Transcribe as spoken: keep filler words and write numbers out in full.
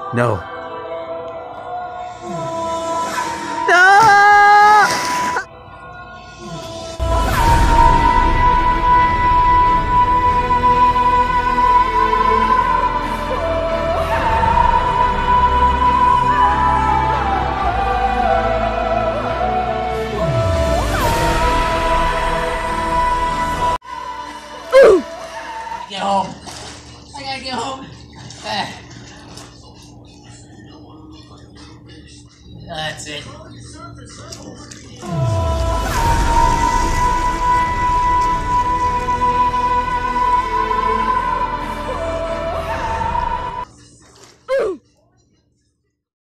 No. Get home. I gotta get home. Ah. That's it.